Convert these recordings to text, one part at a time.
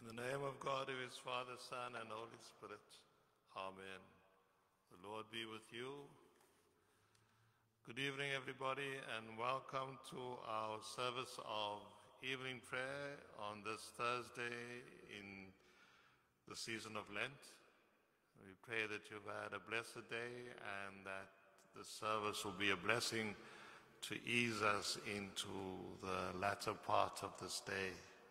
In the name of God, who is Father, Son, and Holy Spirit. Amen. The Lord be with you. Good evening, everybody, and welcome to our service of evening prayer on this Thursday in the season of Lent. We pray that you've had a blessed day and that the service will be a blessing to ease us into the latter part of this day.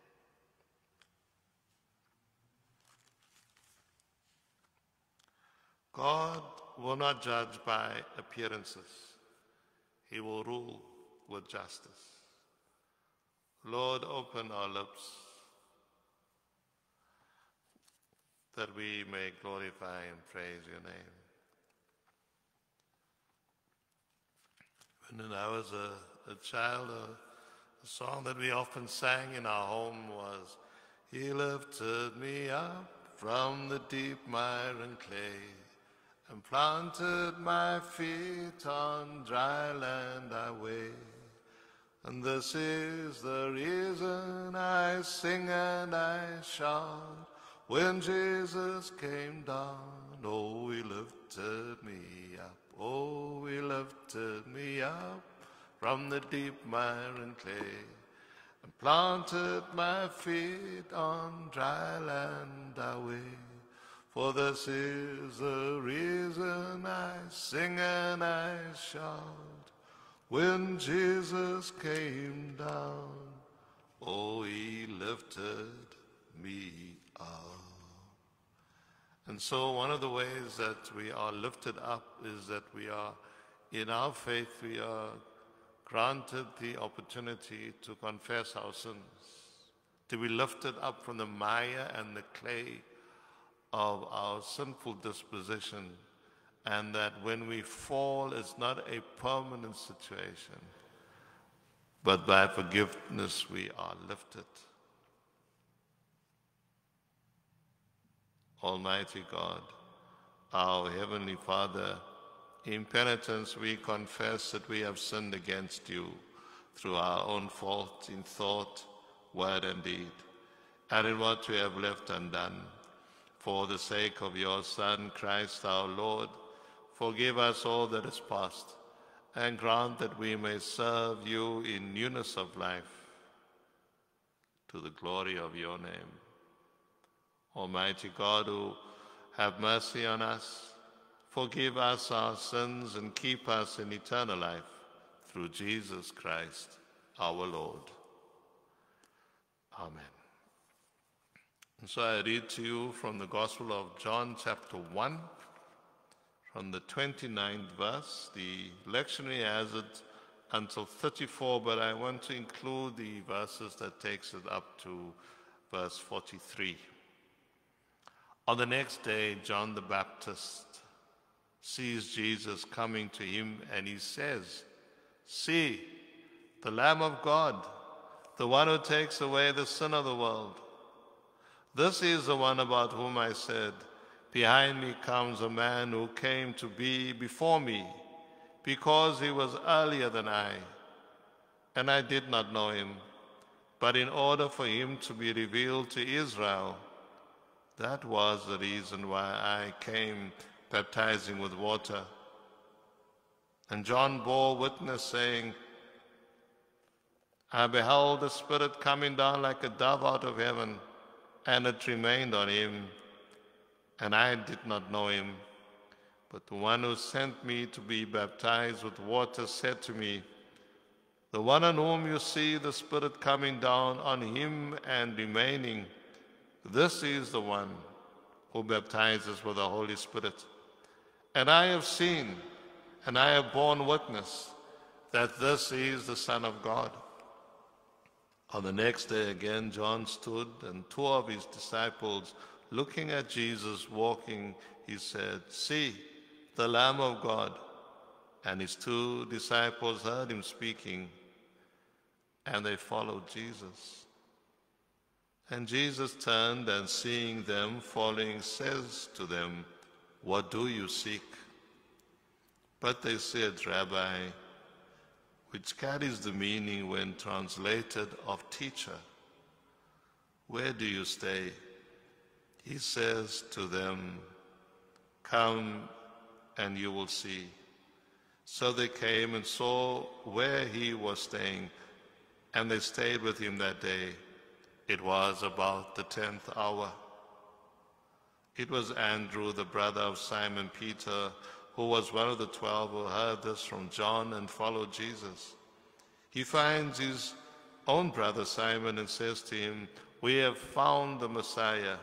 God will not judge by appearances. He will rule with justice. Lord, open our lips that we may glorify and praise your name. When I was a child, a song that we often sang in our home was, He lifted me up from the deep mire and clay, and planted my feet on dry land I way. And this is the reason I sing and I shout. When Jesus came down, oh, he lifted me up. Oh, he lifted me up from the deep mire and clay, and planted my feet on dry land I way. For this is the reason I sing and I shout. When Jesus came down, oh, he lifted me up. And so one of the ways that we are lifted up is that we are, in our faith, we are granted the opportunity to confess our sins, to be lifted up from the mire and the clay of our sinful disposition, and that when we fall, it's not a permanent situation, but by forgiveness we are lifted. Almighty God, our Heavenly Father, in penitence we confess that we have sinned against you through our own fault in thought, word, and deed, and in what we have left undone. For the sake of your Son, Christ our Lord, forgive us all that is past, and grant that we may serve you in newness of life, to the glory of your name. Almighty God, who have mercy on us, forgive us our sins and keep us in eternal life, through Jesus Christ our Lord. Amen. And so I read to you from the Gospel of John, chapter 1, from the 29th verse. The lectionary has it until 34, but I want to include the verses that takes it up to verse 43. On the next day, John the Baptist sees Jesus coming to him, and he says, See, the Lamb of God, the one who takes away the sin of the world. This is the one about whom I said, Behind me comes a man who came to be before me, because he was earlier than I, and I did not know him. But in order for him to be revealed to Israel, that was the reason why I came baptizing with water. And John bore witness, saying, I beheld the Spirit coming down like a dove out of heaven, and it remained on him, and I did not know him. But the one who sent me to be baptized with water said to me, The one on whom you see the Spirit coming down on him and remaining, this is the one who baptizes with the Holy Spirit. And I have seen, and I have borne witness, that this is the Son of God. On the next day again, John stood, and two of his disciples, looking at Jesus walking, he said, See, the Lamb of God. And his two disciples heard him speaking, and they followed Jesus. And Jesus turned, and seeing them following, says to them, What do you seek? But they said, Rabbi, which carries the meaning when translated of teacher, where do you stay? He says to them, "Come and you will see." So they came and saw where he was staying, and they stayed with him that day. It was about the 10th hour. It was Andrew, the brother of Simon Peter, who was one of the 12, who heard this from John and followed Jesus. He finds his own brother Simon and says to him, "We have found the Messiah."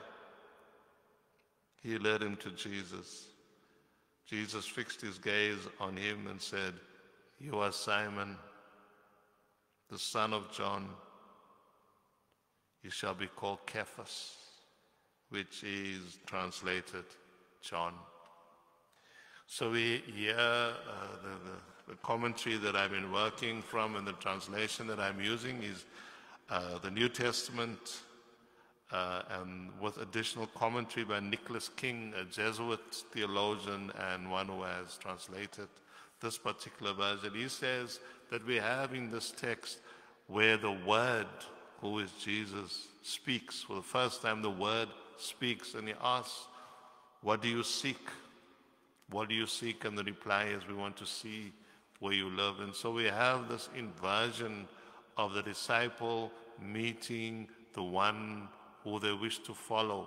He led him to Jesus. Jesus fixed his gaze on him and said, "You are Simon, the son of John. You shall be called Cephas," which is translated John. So we hear the commentary that I've been working from, and the translation that I'm using is the New Testament, and with additional commentary by Nicholas King, a Jesuit theologian and one who has translated this particular version. He says that we have in this text where the Word, who is Jesus, speaks. For the first time, the Word speaks, and he asks, "What do you seek? What do you seek?" And the reply is, "We want to see where you live." And so we have this inversion of the disciple meeting the one who they wish to follow.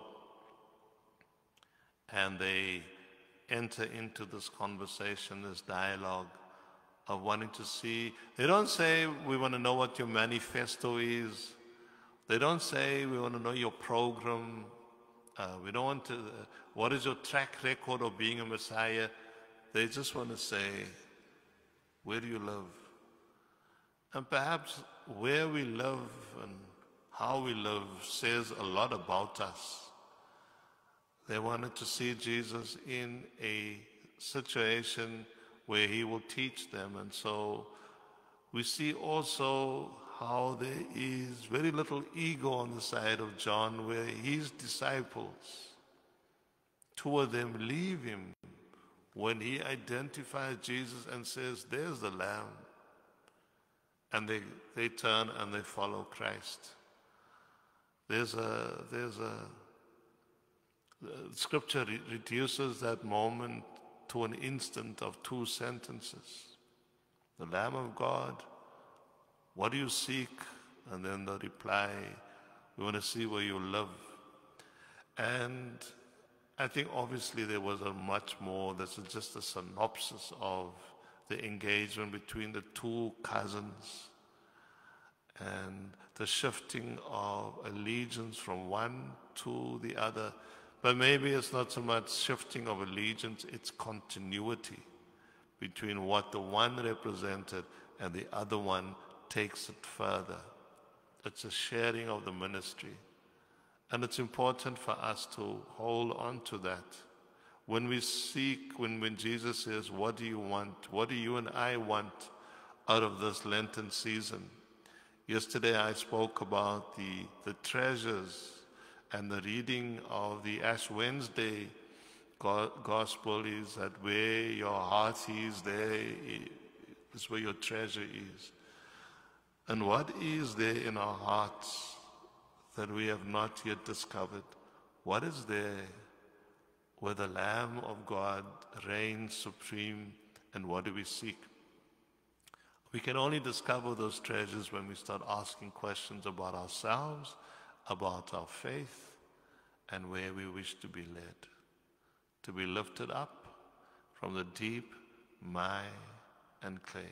And they enter into this conversation, this dialogue of wanting to see. They don't say, "We want to know what your manifesto is." They don't say, "We want to know your program." We don't want to, "What is your track record of being a Messiah?" They just want to say, "Where do you live?" And perhaps where we live and how we live says a lot about us. They wanted to see Jesus in a situation where he will teach them. And so we see also how there is very little ego on the side of John, where his disciples, two of them, leave him when he identifies Jesus and says, "There's the Lamb." And they turn and they follow Christ. Scripture reduces that moment to an instant of two sentences. "The Lamb of God, what do you seek?" And then the reply, "We want to see where you live." And I think obviously there was a much more. This is just a synopsis of the engagement between the two cousins and the shifting of allegiance from one to the other. But maybe it's not so much shifting of allegiance, it's continuity between what the one represented and the other one takes it further. It's a sharing of the ministry. And it's important for us to hold on to that. When we seek, when Jesus says, "What do you want? What do you and I want out of this Lenten season?" Yesterday I spoke about the treasures, and the reading of the Ash Wednesday gospel is that where your heart is, there is where your treasure is. And what is there in our hearts that we have not yet discovered? What is there where the Lamb of God reigns supreme, and what do we seek? We can only discover those treasures when we start asking questions about ourselves, about our faith, and where we wish to be led, to be lifted up from the deep mire and clay.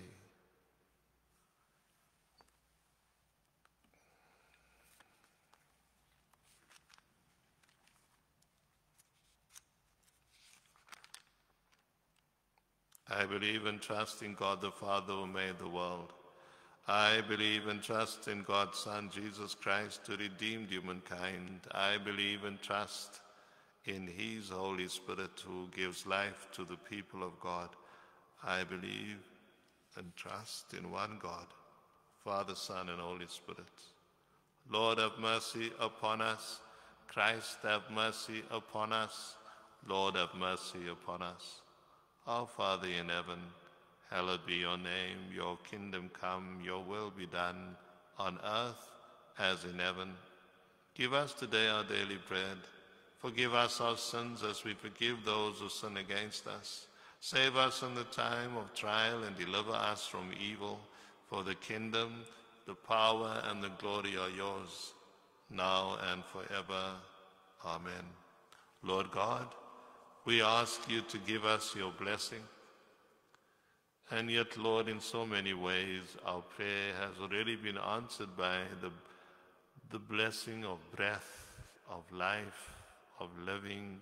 I believe and trust in God the Father who made the world. I believe and trust in God's Son, Jesus Christ, who redeemed humankind. I believe and trust in his Holy Spirit, who gives life to the people of God. I believe and trust in one God, Father, Son, and Holy Spirit. Lord, have mercy upon us. Christ, have mercy upon us. Lord, have mercy upon us. Our Father in heaven, hallowed be your name. Your kingdom come, your will be done on earth as in heaven. Give us today our daily bread. Forgive us our sins as we forgive those who sin against us. Save us in the time of trial and deliver us from evil. For the kingdom, the power, and the glory are yours, now and forever. Amen. Lord God, we ask you to give us your blessing. And yet, Lord, in so many ways, our prayer has already been answered by the blessing of breath, of life, of living,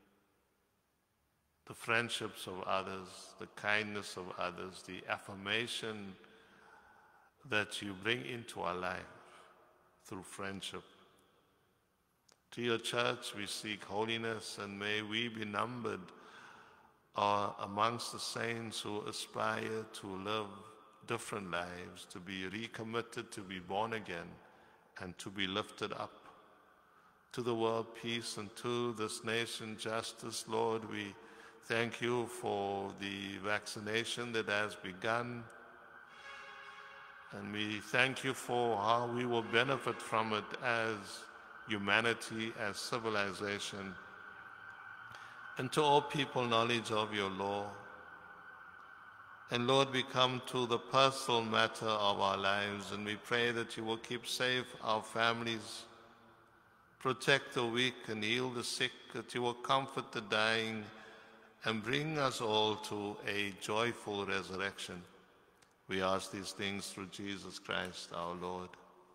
the friendships of others, the kindness of others, the affirmation that you bring into our life through friendship. To your church we seek holiness, and may we be numbered amongst the saints who aspire to live different lives, to be recommitted, to be born again, and to be lifted up. To the world peace, and to this nation justice. Lord, we thank you for the vaccination that has begun, and we thank you for how we will benefit from it as humanity, as civilization, and to all people knowledge of your law. And Lord, we come to the personal matter of our lives, and we pray that you will keep safe our families, protect the weak and heal the sick, that you will comfort the dying and bring us all to a joyful resurrection. We ask these things through Jesus Christ our Lord.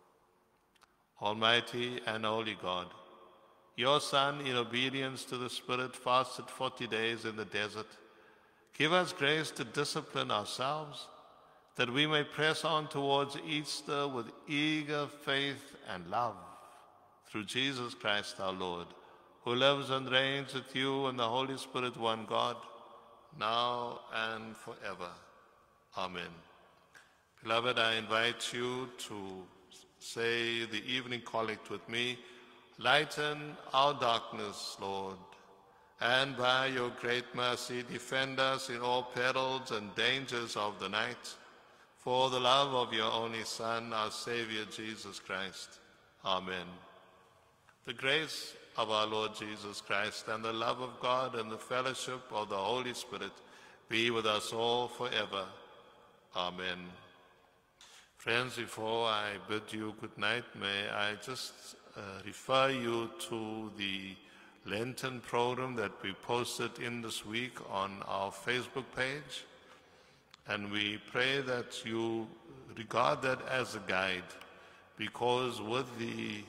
Almighty and holy God, your Son, in obedience to the Spirit, fasted 40 days in the desert. Give us grace to discipline ourselves, that we may press on towards Easter with eager faith and love. Through Jesus Christ our Lord, who lives and reigns with you and the Holy Spirit, one God, now and forever. Amen. Beloved, I invite you to say the evening collect with me. Lighten our darkness, Lord, and by your great mercy defend us in all perils and dangers of the night, for the love of your only Son, our Savior, Jesus Christ. Amen. The grace of our Lord Jesus Christ and the love of God and the fellowship of the Holy Spirit be with us all forever. Amen. Friends, before I bid you good night, may I just refer you to the Lenten program that we posted in this week on our Facebook page. And we pray that you regard that as a guide, because with the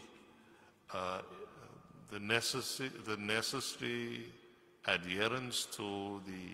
necessary adherence to the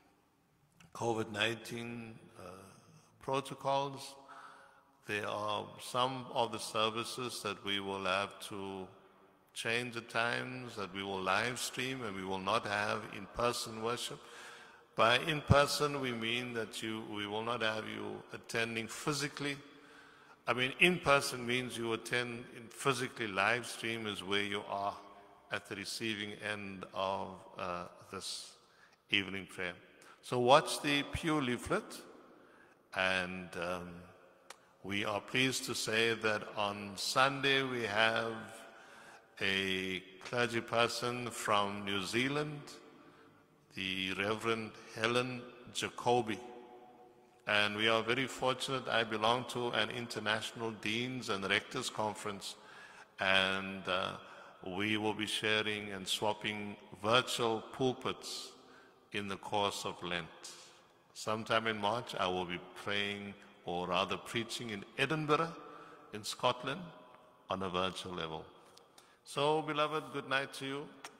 COVID-19 protocols, there are some of the services that we will have to change the times, that we will live stream, and we will not have in-person worship. By in-person, we mean that we will not have you attending physically. I mean, in-person means you attend physically. Live stream is where you are at the receiving end of this evening prayer. So watch the pew leaflet, and we are pleased to say that on Sunday we have a clergy person from New Zealand, the Reverend Helen Jacoby. And we are very fortunate. I belong to an international Deans and Rectors Conference, and we will be sharing and swapping virtual pulpits in the course of Lent. Sometime in March, I will be praying, or rather preaching, in Edinburgh, in Scotland, on a virtual level. So, beloved, good night to you.